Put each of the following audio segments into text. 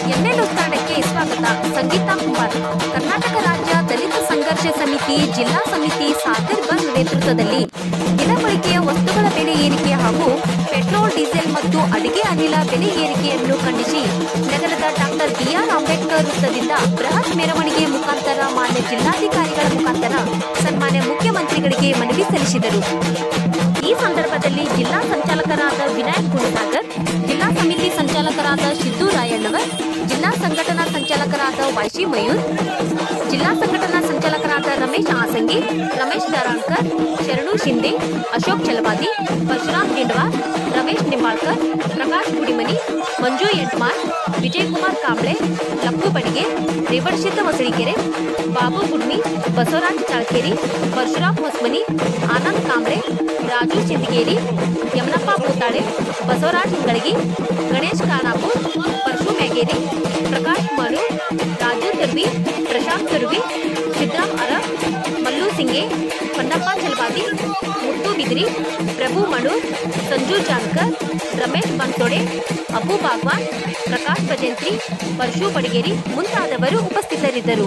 ಎನ್ನೆಲ್ ಉತ್ಕರಣಕ್ಕೆ ಸ್ವಾಗತ. ಸಂಗೀತಾ ಕುಮಾರ್. ಕರ್ನಾಟಕ ರಾಜ್ಯ ದಲಿತ ಸಂಘರ್ಷ ಸಮಿತಿ ಜಿಲ್ಲಾ ಸಮಿತಿ ಸಾಗರ್ ಬಂದ್ ನೇತೃತ್ವದಲ್ಲಿ ದಿನಬಳಕೆಯ ವಸ್ತುಗಳ ಬೆಲೆ ಏರಿಕೆ ಹಾಗೂ ಪೆಟ್ರೋಲ್, ಡೀಸೆಲ್ ಮತ್ತು ಅಡುಗೆ ಅನಿಲ ಬೆಲೆ ಏರಿಕೆಯನ್ನು ಖಂಡಿಸಿ ನಗರದ ಡಾಕ್ಟರ್ ಬಿಆರ್ ಅಂಬೇಡ್ಕರ್ ವೃತ್ತದಿಂದ ಬೃಹತ್ ಮೆರವಣಿಗೆ ಮುಖಾಂತರ ಮಾನ್ಯ ಜಿಲ್ಲಾಧಿಕಾರಿಗಳ ಮುಖಾಂತರ ಸನ್ಮಾನ್ಯ ಮುಖ್ಯಮಂತ್ರಿಗಳಿಗೆ ಮನವಿ ಸಲ್ಲಿಸಿದರು. ಈ ಸಂದರ್ಭದಲ್ಲಿ ಜಿಲ್ಲಾ ಸಂಚಾಲಕರಾದ ವಿನಾಯಕ್ ಗುಣಸಾಗರ್, ಜಿಲ್ಲಾ ಸಮಿತಿ ಸಂಚಾಲಕರಾದ ಸಿದ್ದು ರಾಯಣ್ಣವರ್, ಜಿಲ್ಲಾ ಸಂಘಟನಾ ಸಂಚಾಲಕರಾದ ವೈಶಿ ಮಯೂರ್, ಜಿಲ್ಲಾ ಸಂಘಟನಾ ಸಂಚಾಲಕರಾದ ರಮೇಶ್ ಆಸಂಗಿ, ರಮೇಶ್ ದರಾಳ್ಕರ್, ಶರಣು ಶಿಂದೆ, ಅಶೋಕ್ ಚಲವಾದಿ, ಪರಶುರಾಮ್ ಡಿಂಡವಾರ್, ರಮೇಶ್ ನಿಂಬಾಳ್ಕರ್, ಪ್ರಕಾಶ್ ಗುಡಿಮನಿ, ಮಂಜು ಎಂಟ್ಮಾರ್, ವಿಜಯಕುಮಾರ್ ಕಾಂಬ್ಳೆ, ಲಕ್ಕು ಬಡಿಗೆ, ರೇವಣಶಿದ್ದ ಹೊಸಳಿಕೆರೆ, ಬಾಬು ಗುಡ್ಮಿ, ಬಸವರಾಜ್ ಚಾಳ್ಕೇರಿ, ಪರಶುರಾಮ್ ಹೊಸ್ಮನಿ, ಆನಂದ್ ಕಾಂಬ್ಳೆ, ರಾಜು ಸಿಂದಗೇರಿ, ಯಮನಪ್ಪ ಭೂತಾಳೆ, ಬಸವರಾಜ್ ಇಂಗಳಗಿ, ಗಣೇಶ್ ಖಾನಾಪುರ್, ಪರಶು ಮ್ಯಾಗೇರಿ, ಪ್ರಕಾಶ್ ಮನು, ರಾಜು ತುರ್ವಿ, ಪ್ರಶಾಂತ್ ತುರ್ವಿ, ಸಿದ್ದರಾಮ್ ಅರಬ್, ಮಲ್ಲು ಸಿಂಗೆ, ಪನ್ನಪ್ಪ ಚಲವಾದಿ, ಮುತ್ತು ಬಿದ್ರಿ, ಪ್ರಭು ಮಣೂರ್, ಸಂಜು ಜಾನ್ಕರ್, ರಮೇಶ್ ಬನ್ಸೋಡೆ, ಅಬ್ಬು ಬಾಗ್ವಾನ್, ಪ್ರಕಾಶ್ ಭಜಂತ್ರಿ, ಪರಶು ಬಡಿಗೇರಿ ಮುಂತಾದವರು ಉಪಸ್ಥಿತರಿದ್ದರು.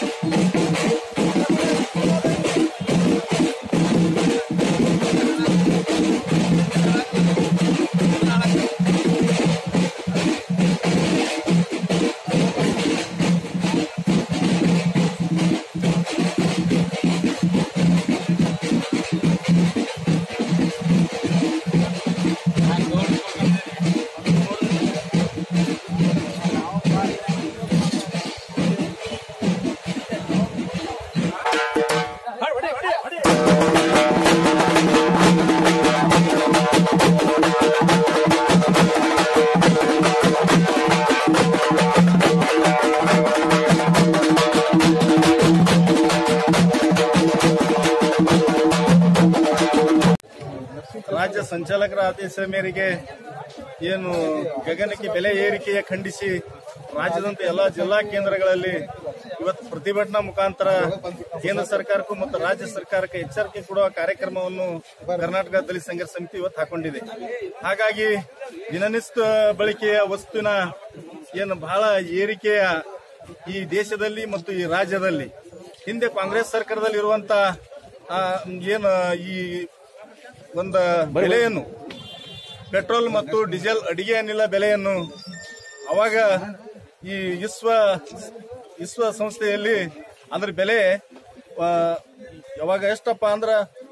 ರಾಜ್ಯ ಸಂಚಾಲಕರ ಆದೇಶ ಮೇರೆಗೆ ಏನು ಗಗನಕ್ಕೆ ಬೆಲೆ ಏರಿಕೆಯ ಖಂಡಿಸಿ ರಾಜ್ಯದಂತ ಎಲ್ಲ ಜಿಲ್ಲಾ ಕೇಂದ್ರಗಳಲ್ಲಿ ಇವತ್ತು ಪ್ರತಿಭಟನಾ ಮುಖಾಂತರ ಕೇಂದ್ರ ಸರ್ಕಾರಕ್ಕೂ ಮತ್ತು ರಾಜ್ಯ ಸರ್ಕಾರಕ್ಕೆ ಎಚ್ಚರಿಕೆ ಕೊಡುವ ಕಾರ್ಯಕ್ರಮವನ್ನು ಕರ್ನಾಟಕ ದಲಿತ ಸಂಘರ್ಷ ಸಮಿತಿ ಇವತ್ತು ಹಾಕೊಂಡಿದೆ. ಹಾಗಾಗಿ ದಿನನಿತ್ಯ ಬಳಕೆಯ ವಸ್ತುವಿನ ಏನು ಬಹಳ ಏರಿಕೆಯ ಈ ದೇಶದಲ್ಲಿ ಮತ್ತು ಈ ರಾಜ್ಯದಲ್ಲಿ ಹಿಂದೆ ಕಾಂಗ್ರೆಸ್ ಸರ್ಕಾರದಲ್ಲಿ ಇರುವಂತ ಏನು ಈ ಒಂದು ಬೆಲೆಯನ್ನು ಪೆಟ್ರೋಲ್ ಮತ್ತು ಡೀಸೆಲ್ ಅಡಿಗೆ ಅನಿಲ ಬೆಲೆಯನ್ನು ಅವಾಗ ಈ ವಿಶ್ವ ಸಂಸ್ಥೆಯಲ್ಲಿ ಅದ್ರ ಬೆಲೆ ಯಾವಾಗ ಎಷ್ಟಪ್ಪ ಅಂದ್ರ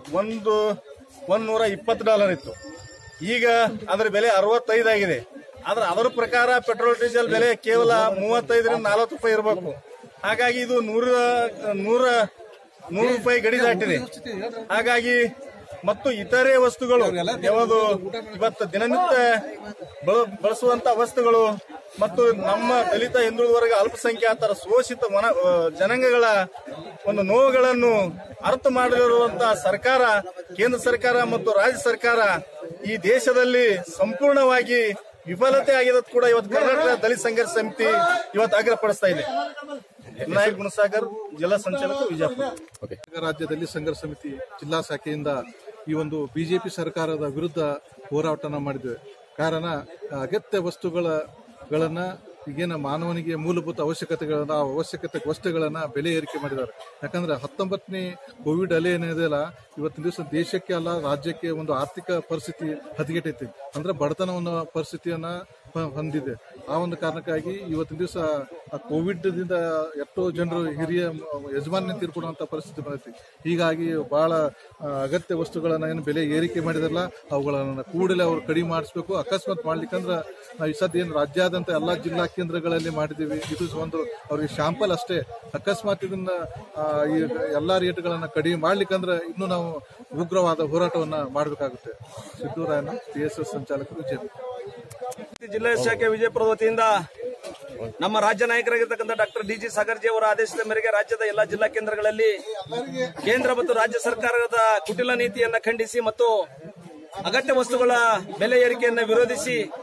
$120 ಇತ್ತು. ಈಗ ಅದ್ರ ಬೆಲೆ 65 ಆಗಿದೆ. ಆದ್ರೆ ಅದರ ಪ್ರಕಾರ ಪೆಟ್ರೋಲ್ ಡೀಸೆಲ್ ಬೆಲೆ ಕೇವಲ 35 ರಿಂದ 40 ರೂಪಾಯಿ ಇರಬೇಕು. ಹಾಗಾಗಿ ಇದು 100 ರೂಪಾಯಿ ಗಡಿ ದಾಟಿದೆ. ಹಾಗಾಗಿ ಮತ್ತು ಇತರೆ ವಸ್ತುಗಳು ಯಾವುದು ಇವತ್ತು ದಿನನಿತ್ಯ ಬಳಸುವಂತ ವಸ್ತುಗಳು ಮತ್ತು ನಮ್ಮ ದಲಿತ ಹಿಂದುಳಿದ ವರ್ಗ ಅಲ್ಪಸಂಖ್ಯಾತರ ಶೋಷಿತ ಜನಾಂಗಗಳ ಒಂದು ನೋವುಗಳನ್ನು ಅರ್ಥ ಮಾಡಲಿರುವಂತಹ ಸರ್ಕಾರ, ಕೇಂದ್ರ ಸರ್ಕಾರ ಮತ್ತು ರಾಜ್ಯ ಸರ್ಕಾರ ಈ ದೇಶದಲ್ಲಿ ಸಂಪೂರ್ಣವಾಗಿ ವಿಫಲತೆ ಆಗಿದೆ ಕೂಡ ಇವತ್ತು ಕರ್ನಾಟಕ ದಲಿತ ಸಂಘರ್ಷ ಸಮಿತಿ ಇವತ್ತು ಆಗ್ರಹಪಡಿಸ್ತಾ ಇದೆ. ವಿನಾಯಕ್ ಗುಣಸಾಗರ್, ಜಿಲ್ಲಾ ಸಂಚಾಲಕ, ವಿಜಯಪುರ. ರಾಜ್ಯದಲ್ಲಿ ಸಂಘರ್ಷ ಸಮಿತಿ ಜಿಲ್ಲಾ ಶಾಖೆಯಿಂದ ಈ ಒಂದು ಬಿಜೆಪಿ ಸರ್ಕಾರದ ವಿರುದ್ಧ ಹೋರಾಟನ ಮಾಡಿದ್ದೇವೆ. ಕಾರಣ ಅಗತ್ಯ ವಸ್ತುಗಳನ್ನ ಈಗೇನ ಮಾನವನಿಗೆ ಮೂಲಭೂತ ಅವಶ್ಯಕತೆಗಳನ್ನ ಆ ಅವಶ್ಯಕತೆ ವಸ್ತುಗಳನ್ನ ಬೆಲೆ ಏರಿಕೆ ಮಾಡಿದ್ದಾರೆ. ಯಾಕಂದ್ರೆ 19ನೇ ಕೋವಿಡ್ ಅಲೆ ಏನಿದೆಯಲ್ಲ, ಇವತ್ತಿನ ದಿವಸ ದೇಶಕ್ಕೆ ಅಲ್ಲ ರಾಜ್ಯಕ್ಕೆ ಒಂದು ಆರ್ಥಿಕ ಪರಿಸ್ಥಿತಿ ಹದಗೆಟ್ಟೈತಿ. ಅಂದ್ರೆ ಬಡತನವನ್ನ ಪರಿಸ್ಥಿತಿಯನ್ನ ಹೊಂದಿದೆ. ಆ ಒಂದು ಕಾರಣಕ್ಕಾಗಿ ಇವತ್ತಿನ ದಿವಸ ಕೋವಿಡ್ ದಿಂದ ಎಷ್ಟೋ ಜನರು ಹಿರಿಯ ಯಜಮಾನ ತೀರ್ಕೊಡುವಂತ ಪರಿಸ್ಥಿತಿ ಬಂದೈತಿ. ಹೀಗಾಗಿ ಬಹಳ ಅಗತ್ಯ ವಸ್ತುಗಳನ್ನ ಏನು ಬೆಲೆ ಏರಿಕೆ ಮಾಡಿದಾರಲ್ಲ ಅವುಗಳನ್ನ ಕೂಡಲೇ ಅವ್ರು ಕಡಿಮೆ ಮಾಡಿಸ್ಬೇಕು. ಅಕಸ್ಮಾತ್ ಮಾಡ್ಲಿಕ್ಕಂದ್ರ ಈ ಸದ್ಯ ಏನು ರಾಜ್ಯಾದ್ಯಂತ ಎಲ್ಲಾ ಜಿಲ್ಲಾ ಕೇಂದ್ರಗಳಲ್ಲಿ ಮಾಡಿದೀವಿ. ಇದು ಒಂದು ಅವ್ರಿಗೆ ಶಾಂಪಲ್ ಅಷ್ಟೇ. ಅಕಸ್ಮಾತ್ ಇದನ್ನ ಈ ಎಲ್ಲಾ ರೇಟ್ಗಳನ್ನ ಕಡಿಮೆ ಮಾಡ್ಲಿಕ್ಕಂದ್ರೆ ಇನ್ನು ನಾವು ಉಗ್ರವಾದ ಹೋರಾಟವನ್ನ ಮಾಡಬೇಕಾಗುತ್ತೆ. ಸಿದ್ದರಾಯಣ್ಣ, PSS ಸಂಚಾಲಕರು, ವಿಜಯಪುರ. ಜಿಲ್ಲಾ ಶಾಖೆ ವಿಜಯಪುರದ ವತಿಯಿಂದ ನಮ್ಮ ರಾಜ್ಯ ನಾಯಕರಾಗಿರ್ತಕ್ಕಂಥ ಡಾಕ್ಟರ್ DG ಸಾಗರ್ಜಿ ಅವರ ಆದೇಶದ ಮೇರೆಗೆ ರಾಜ್ಯದ ಎಲ್ಲಾ ಜಿಲ್ಲಾ ಕೇಂದ್ರಗಳಲ್ಲಿ ಕೇಂದ್ರ ಮತ್ತು ರಾಜ್ಯ ಸರ್ಕಾರದ ಕುಟಿಲ ನೀತಿಯನ್ನ ಖಂಡಿಸಿ ಮತ್ತು ಅಗತ್ಯ ವಸ್ತುಗಳ ಬೆಲೆ ಏರಿಕೆಯನ್ನು ವಿರೋಧಿಸಿ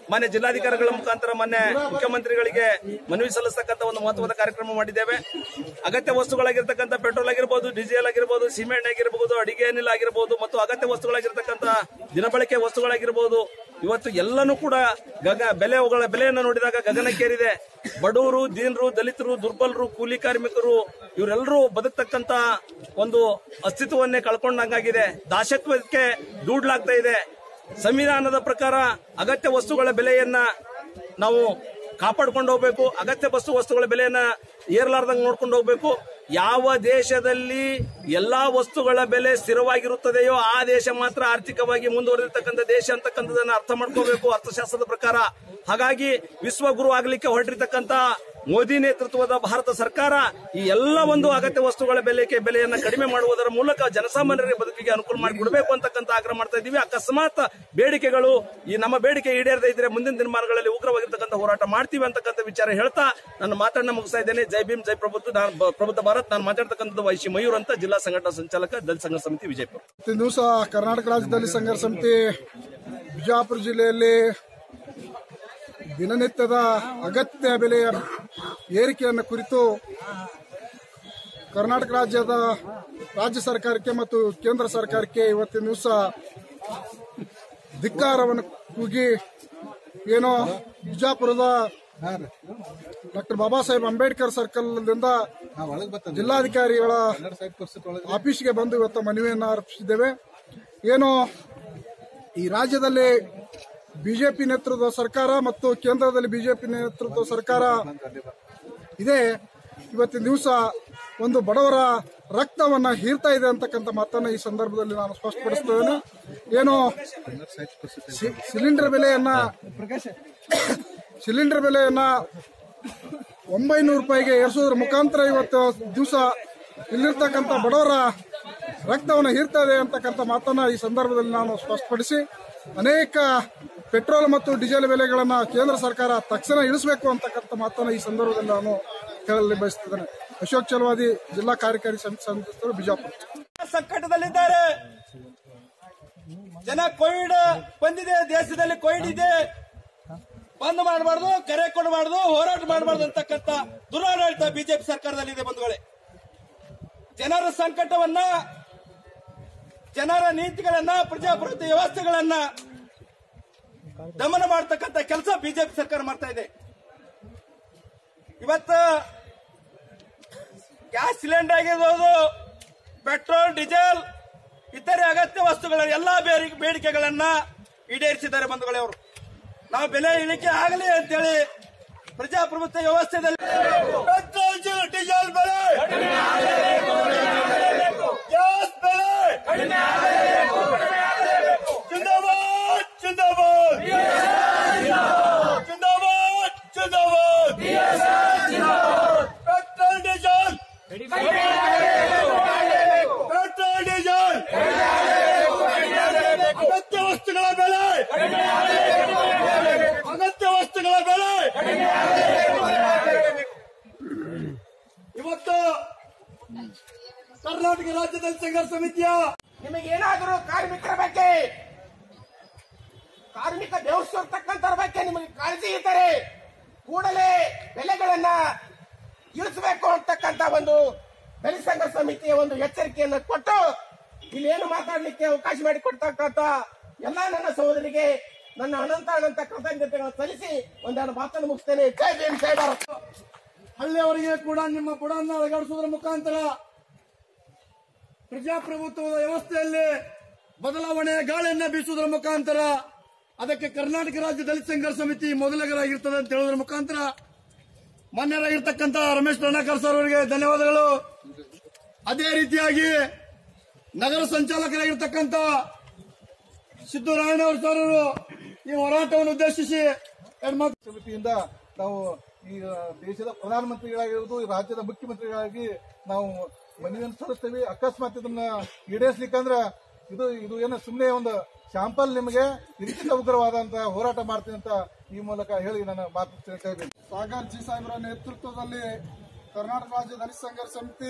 ಮಾನ್ಯ ಜಿಲ್ಲಾಧಿಕಾರಿಗಳ ಮುಖಾಂತರ ಮಾನ್ಯ ಮುಖ್ಯಮಂತ್ರಿಗಳಿಗೆ ಮನವಿ ಸಲ್ಲಿಸತಕ್ಕಂಥ ಒಂದು ಮಹತ್ವದ ಕಾರ್ಯಕ್ರಮ ಮಾಡಿದ್ದೇವೆ. ಅಗತ್ಯ ವಸ್ತುಗಳಾಗಿರ್ತಕ್ಕಂಥ ಪೆಟ್ರೋಲ್ ಆಗಿರ್ಬೋದು, ಡೀಸೆಲ್ ಆಗಿರ್ಬೋದು, ಸಿಮೆಂಟ್ ಆಗಿರ್ಬೋದು, ಅಡಿಗೆ ಅನಿಲ ಆಗಿರ್ಬೋದು ಮತ್ತು ಅಗತ್ಯ ವಸ್ತುಗಳಾಗಿರ್ತಕ್ಕಂಥ ದಿನಬಳಕೆ ವಸ್ತುಗಳಾಗಿರ್ಬೋದು, ಇವತ್ತು ಎಲ್ಲನೂ ಕೂಡ ಬೆಲೆಯನ್ನು ನೋಡಿದಾಗ ಗಗನಕ್ಕೇರಿದೆ. ಬಡವರು, ದೀನರು, ದಲಿತರು, ದುರ್ಬಲರು, ಕೂಲಿ ಕಾರ್ಮಿಕರು ಇವರೆಲ್ಲರೂ ಬದುಕ್ತಕ್ಕಂತ ಒಂದು ಅಸ್ತಿತ್ವವನ್ನೇ ಕಳ್ಕೊಂಡಂಗಾಗಿದೆ. ದಾಸತ್ವಕ್ಕೆ ದೂಡ್ಲಾಗ್ತಾ ಇದೆ. ಸಂವಿಧಾನದ ಪ್ರಕಾರ ಅಗತ್ಯ ವಸ್ತುಗಳ ಬೆಲೆಯನ್ನ ನಾವು ಕಾಪಾಡ್ಕೊಂಡು ಹೋಗ್ಬೇಕು. ಅಗತ್ಯ ವಸ್ತುಗಳ ಬೆಲೆಯನ್ನ ಏರ್ಲಾರ್ದಂಗೆ ನೋಡ್ಕೊಂಡು ಹೋಗ್ಬೇಕು. ಯಾವ ದೇಶದಲ್ಲಿ ಎಲ್ಲಾ ವಸ್ತುಗಳ ಬೆಲೆ ಸ್ಥಿರವಾಗಿರುತ್ತದೆಯೋ ಆ ದೇಶ ಮಾತ್ರ ಆರ್ಥಿಕವಾಗಿ ಮುಂದುವರೆದಿರ್ತಕ್ಕಂಥ ದೇಶ ಅಂತಕ್ಕಂಥದನ್ನ ಅರ್ಥ ಮಾಡ್ಕೋಬೇಕು ಅರ್ಥಶಾಸ್ತ್ರದ ಪ್ರಕಾರ. ಹಾಗಾಗಿ ವಿಶ್ವಗುರು ಆಗ್ಲಿಕ್ಕೆ ಹೊರಟಿರ್ತಕ್ಕಂಥ ಮೋದಿ ನೇತೃತ್ವದ ಭಾರತ ಸರ್ಕಾರ ಈ ಎಲ್ಲ ಒಂದು ಅಗತ್ಯ ವಸ್ತುಗಳ ಬೆಲೆಯನ್ನ ಕಡಿಮೆ ಮಾಡುವುದರ ಮೂಲಕ ಜನಸಾಮಾನ್ಯರಿಗೆ ಬದುಕಿಗೆ ಅನುಕೂಲ ಮಾಡಿಕೊಡಬೇಕು ಅಂತಕ್ಕಂಥ ಆಗ್ರಹ ಮಾಡ್ತಾ ಇದ್ದೀವಿ. ಅಕಸ್ಮಾತ್ ಬೇಡಿಕೆಗಳು ಈ ನಮ್ಮ ಬೇಡಿಕೆ ಈಡೇರದೇ ಇದ್ರೆ ಮುಂದಿನ ದಿನಮಾನಗಳಲ್ಲಿ ಉಗ್ರವಾಗಿರ್ತಕ್ಕಂಥ ಹೋರಾಟ ಮಾಡ್ತೀವಿ ಅಂತಕ್ಕಂಥ ವಿಚಾರ ಹೇಳ್ತಾ ನನ್ನ ಮಾತನ್ನ ಮುಗಿಸ್ತಾ ಇದ್ದೇನೆ. ಜೈ ಭೀಮ್, ಜೈ ಪ್ರಬುದ್ಧ ಭಾರತ್. ನಾನು ಮಾತಾಡ್ತಕ್ಕಂಥದ್ದು ವೈಶಿ ಮಯೂರ್ ಅಂತ, ಜಿಲ್ಲಾ ಸಂಘಟನಾ ಸಂಚಾಲಕ, ದಲಿತ ಸಂಘರ್ಷ ಸಮಿತಿ ವಿಜಯಪುರ. ದಿವಸ ಕರ್ನಾಟಕ ರಾಜ್ಯ ದಲಿತ ಸಂಘರ್ಷ ಸಮಿತಿ ಬಿಜಾಪುರ ಜಿಲ್ಲೆಯಲ್ಲಿ ದಿನನಿತ್ಯದ ಅಗತ್ಯ ಬೆಲೆಯ ಏರಿಕೆಯನ್ನು ಕುರಿತು ಕರ್ನಾಟಕ ರಾಜ್ಯ ಸರ್ಕಾರಕ್ಕೆ ಮತ್ತು ಕೇಂದ್ರ ಸರ್ಕಾರಕ್ಕೆ ಇವತ್ತಿನ ದಿವಸ ಧಿಕ್ಕಾರವನ್ನು ಕೂಗಿ ಏನೋ ಬಿಜಾಪುರದ ಡಾಕ್ಟರ್ ಬಾಬಾ ಸಾಹೇಬ್ ಅಂಬೇಡ್ಕರ್ ಸರ್ಕಲ್ನಿಂದ ಜಿಲ್ಲಾಧಿಕಾರಿಗಳ ಆಫೀಸ್ಗೆ ಬಂದು ಇವತ್ತು ಮನವಿಯನ್ನು ಅರ್ಪಿಸಿದ್ದೇವೆ. ಏನೋ ಈ ರಾಜ್ಯದಲ್ಲಿ ಬಿಜೆಪಿ ನೇತೃತ್ವದ ಸರ್ಕಾರ ಮತ್ತು ಕೇಂದ್ರದಲ್ಲಿ ಬಿಜೆಪಿ ನೇತೃತ್ವದ ಸರ್ಕಾರ ಇದೆ. ಇವತ್ತಿನ ದಿವಸ ಒಂದು ಬಡವರ ರಕ್ತವನ್ನ ಹೀರ್ತಾ ಇದೆ ಅಂತಕ್ಕಂಥ ಮಾತನ್ನ ಈ ಸಂದರ್ಭದಲ್ಲಿ ನಾನು ಸ್ಪಷ್ಟಪಡಿಸ್ತೇನೆ. ಏನೋ ಸಿಲಿಂಡರ್ ಬೆಲೆಯನ್ನ 900 ರೂಪಾಯಿಗೆ ಏರಿಸೋದ್ರ ಮುಖಾಂತರ ಇವತ್ತು ದಿವಸ ಇಲ್ಲಿರ್ತಕ್ಕಂಥ ಬಡವರ ರಕ್ತವನ್ನು ಹೀರ್ತಾ ಇದೆ ಅಂತಕ್ಕಂಥ ಮಾತನ್ನ ಈ ಸಂದರ್ಭದಲ್ಲಿ ನಾನು ಸ್ಪಷ್ಟಪಡಿಸಿ, ಅನೇಕ ಪೆಟ್ರೋಲ್ ಮತ್ತು ಡೀಸೆಲ್ ಬೆಲೆಗಳನ್ನ ಕೇಂದ್ರ ಸರ್ಕಾರ ತಕ್ಷಣ ಇಳಿಸಬೇಕು ಅಂತಕ್ಕಂಥ ಮಾತನ್ನ ಈ ಸಂದರ್ಭದಲ್ಲಿ ನಾನು ಹೇಳಲು ಬಯಸುತ್ತಿದ್ದೇನೆ. ಅಶೋಕ್ ಚಲವಾದಿ, ಜಿಲ್ಲಾ ಕಾರ್ಯಕಾರಿ ಸಮಿತಿ ಸಂಸ್ಥರು, ಬಿಜಾಪುರ. ಸಂಕಟದಲ್ಲಿದ್ದಾರೆ ಜನ. ಕೋವಿಡ್ ಬಂದಿದೆ, ದೇಶದಲ್ಲಿ ಕೋವಿಡ್ ಇದೆ, ಬಂದ್ ಮಾಡಬಾರ್ದು, ಕರೆ ಕೊಡಬಾರ್ದು, ಹೋರಾಟ ಮಾಡಬಾರ್ದು ಅಂತಕ್ಕಂಥ ದುರಾಡಳಿತ ಬಿಜೆಪಿ ಸರ್ಕಾರದಲ್ಲಿದೆ. ಬಂಧುಗಳೇ, ಜನರ ಸಂಕಟವನ್ನ, ಜನರ ನೀತಿಗಳನ್ನ, ಪ್ರಜಾಪ್ರಭುತ್ವ ವ್ಯವಸ್ಥೆಗಳನ್ನ ದಮನ ಮಾಡತಕ್ಕಂಥ ಕೆಲಸ ಬಿಜೆಪಿ ಸರ್ಕಾರ ಮಾಡ್ತಾ ಇದೆ. ಇವತ್ತು ಗ್ಯಾಸ್ ಸಿಲಿಂಡರ್ ಆಗಿರ್ಬೋದು, ಪೆಟ್ರೋಲ್, ಡೀಸೆಲ್ ಇತರೆ ಅಗತ್ಯ ವಸ್ತುಗಳ ಎಲ್ಲಾ ಬೇಡಿಕೆಗಳನ್ನ ಈಡೇರಿಸಿದ್ದಾರೆ ಬಂಧುಗಳೇ ಅವರು. ನಾವು ಬೆಲೆ ಇಳಿಕೆ ಆಗಲಿ ಅಂತೇಳಿ ಪ್ರಜಾಪ್ರಭುತ್ವ ವ್ಯವಸ್ಥೆಯಲ್ಲಿ ಪೆಟ್ರೋಲ್, ಡೀಸೆಲ್ ಬೆಲೆ, ಗ್ಯಾಸ್ ಬೆಲೆ ಜಿಂದಾಬಾದ್, ಜಿಂದಾಬಾದ್, ಜಿಂದಾಬಾದ್, ಜಿಂದಾಬಾದ್. ಪೆಟ್ರೋಲ್, ಡೀಸೆಲ್, ಪೆಟ್ರೋಲ್, ಡೀಸೆಲ್, ಅಗತ್ಯ ವಸ್ತುಗಳ ಬೆಲೆ, ಅಗತ್ಯ ವಸ್ತುಗಳ ಬೆಲೆ ಇವತ್ತು ಕರ್ನಾಟಕ ರಾಜ್ಯದಲ್ಲಿ ಸಂಘರ್ಷ ಸಮಿತಿಯ ನಿಮಗೇನಾದರೂ ಕಾರ್ಮಿಕರ ಬಗ್ಗೆ, ಕಾರ್ಮಿಕ ಬೆವರಿಸಿರ್ತಕ್ಕಂಥರ ಬಗ್ಗೆ ನಿಮಗೆ ಕಾಳಜಿ ಇದ್ದರೆ ಕೂಡಲೇ ಬೆಲೆಗಳನ್ನ ಇಳಿಸಬೇಕು ಅಂತಕ್ಕಂಥ ಒಂದು ದಲಿತ ಸಂಘರ್ಷ ಸಮಿತಿಯ ಒಂದು ಎಚ್ಚರಿಕೆಯನ್ನು ಕೊಟ್ಟು ಇಲ್ಲೇನು ಮಾತಾಡಲಿಕ್ಕೆ ಅವಕಾಶ ಮಾಡಿಕೊಡ್ತಕ್ಕಂಥ ಎಲ್ಲ ನನ್ನ ಸಹೋದರಿಗೆ ನನ್ನ ಅನಂತ ಕೃತಜ್ಞತೆಗಳನ್ನು ಸಲ್ಲಿಸಿ ಒಂದೆರಡು ಮಾತನ್ನು ಮುಗಿಸ್ತೇನೆ. ಜೈ ಭೀಮ್, ಜೈ ಭಾರತ್. ಹಳ್ಳಿಯವರಿಗೆ ಕೂಡ ನಿಮ್ಮ ಬುಡವನ್ನು ಅಳಗಾಡಿಸುವುದರ ಮುಖಾಂತರ ಪ್ರಜಾಪ್ರಭುತ್ವದ ವ್ಯವಸ್ಥೆಯಲ್ಲಿ ಬದಲಾವಣೆಯ ಗಾಳಿಯನ್ನ ಬೀಸುವುದರ ಮುಖಾಂತರ ಅದಕ್ಕೆ ಕರ್ನಾಟಕ ರಾಜ್ಯ ದಲಿತ ಸಂಘರ್ಷ ಸಮಿತಿ ಮೊದಲಿಗರಾಗಿರ್ತದೆ ಅಂತ ಹೇಳೋದ್ರ ಮುಖಾಂತರ ಮಾನ್ಯರಾಗಿರ್ತಕ್ಕಂಥ ರಮೇಶ್ ರಣಕರ್ ಸರ್ ಅವರಿಗೆ ಧನ್ಯವಾದಗಳು. ಅದೇ ರೀತಿಯಾಗಿ ನಗರ ಸಂಚಾಲಕರಾಗಿರ್ತಕ್ಕಂಥ ಸಿದ್ದರಾಮಯ್ಯ ಸರ್ ಅವರು ಈ ಹೋರಾಟವನ್ನು ಉದ್ದೇಶಿಸಿ ಸಮಿತಿಯಿಂದ ನಾವು ಈ ದೇಶದ ಪ್ರಧಾನಮಂತ್ರಿಗಳಾಗಿರುವುದು, ರಾಜ್ಯದ ಮುಖ್ಯಮಂತ್ರಿಗಳಾಗಿ ನಾವು ಮನವಿಯನ್ನು ಸಲ್ಲಿಸ್ತೇವೆ. ಅಕಸ್ಮಾತ್ ಇದನ್ನ ಈಡೇರಿಸಲಿಕ್ಕಂದ್ರೆ ಇದು ಏನು ಸುಮ್ಮನೆ ಒಂದು ಶಾಂಪಲ್, ನಿಮಗೆ ಇದಕ್ಕಿಂತ ಉಗ್ರವಾದಂತಹ ಹೋರಾಟ ಮಾಡ್ತೀನಿ ಅಂತ ಈ ಮೂಲಕ ಹೇಳಿ ನನ್ನ ಮಾತು ಕೇಳ್ತೇವೆ. ಸಾಗರ್ ಜಿ ಸಾಹೇಬರ ನೇತೃತ್ವದಲ್ಲಿ ಕರ್ನಾಟಕ ರಾಜ್ಯ ದಲಿತ ಸಂಘರ್ಷ ಸಮಿತಿ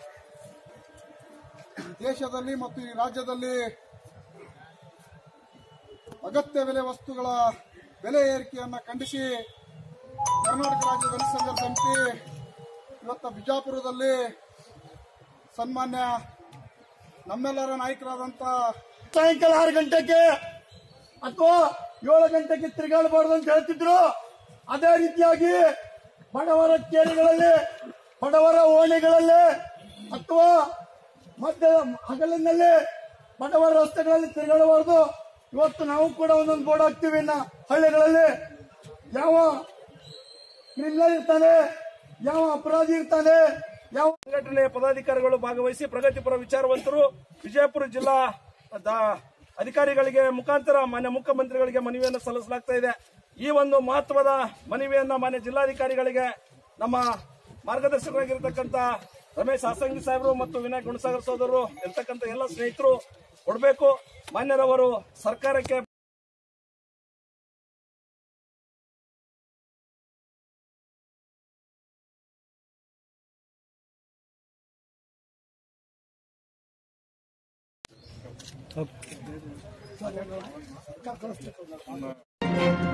ದೇಶದಲ್ಲಿ ಮತ್ತು ಈ ರಾಜ್ಯದಲ್ಲಿ ಅಗತ್ಯ ಬೆಲೆ ವಸ್ತುಗಳ ಬೆಲೆ ಏರಿಕೆಯನ್ನು ಖಂಡಿಸಿ ಕರ್ನಾಟಕ ರಾಜ್ಯ ದಲಿತ ಸಂಘರ್ಷ ಸಮಿತಿ ಇವತ್ತು ಬಿಜಾಪುರದಲ್ಲಿ ಸನ್ಮಾನ್ಯ ನಮ್ಮೆಲ್ಲರ ನಾಯಕರಾದಂಥ ಸಾಯಂಕಾಲ 6 ಗಂಟೆಗೆ ಅಥವಾ 7 ಗಂಟೆಗೆ ತಿರುಗಾಡಬಾರ್ದು ಅಂತ ಹೇಳ್ತಿದ್ರು. ಅದೇ ರೀತಿಯಾಗಿ ಬಡವರ ಕೇರಿಗಳಲ್ಲಿ, ಬಡವರ ಓಣಿಗಳಲ್ಲಿ ಅಥವಾ ಮಧ್ಯ ಹಗಲಿನಲ್ಲಿ ಬಡವರ ರಸ್ತೆಗಳಲ್ಲಿ ತಿರುಗಾಡಬಾರ್ದು. ಇವತ್ತು ನಾವು ಕೂಡ ಒಂದೊಂದು ಬೋರ್ಡ್ ಹಾಕ್ತೀವಿ. ಇನ್ನ ಹಳ್ಳಿಗಳಲ್ಲಿ ಯಾವ ಕ್ರಿಮಿನಲ್ ಇರ್ತಾನೆ, ಯಾವ ಅಪರಾಧಿ ಇರ್ತಾನೆ, ಯಾವ ಸಂಘಟನೆಯ ಪದಾಧಿಕಾರಿಗಳು ಭಾಗವಹಿಸಿ ಪ್ರಗತಿಪರ ವಿಚಾರವಂತರು ವಿಜಯಪುರ ಜಿಲ್ಲಾ ಅಧಿಕಾರಿಗಳಿಗೆ ಮುಖಾಂತರ ಮಾನ್ಯ ಮುಖ್ಯಮಂತ್ರಿಗಳಿಗೆ ಮನವಿಯನ್ನು ಸಲ್ಲಿಸಲಾಗ್ತಾ ಇದೆ. ಈ ಒಂದು ಮಹತ್ವದ ಮನವಿಯನ್ನ ಮಾನ್ಯ ಜಿಲ್ಲಾಧಿಕಾರಿಗಳಿಗೆ ನಮ್ಮ ಮಾರ್ಗದರ್ಶಕರಾಗಿರ್ತಕ್ಕಂಥ ರಮೇಶ್ ಹಾಸಂಗಿ ಸಾಹೇಬರು ಮತ್ತು ವಿನಾಯಕ್ ಗುಣಸಾಗರ್ ಸೋದರರು ಇರ್ತಕ್ಕಂಥ ಎಲ್ಲ ಸ್ನೇಹಿತರು ಕೊಡಬೇಕು. ಮಾನ್ಯರವರು ಸರ್ಕಾರಕ್ಕೆ Okay.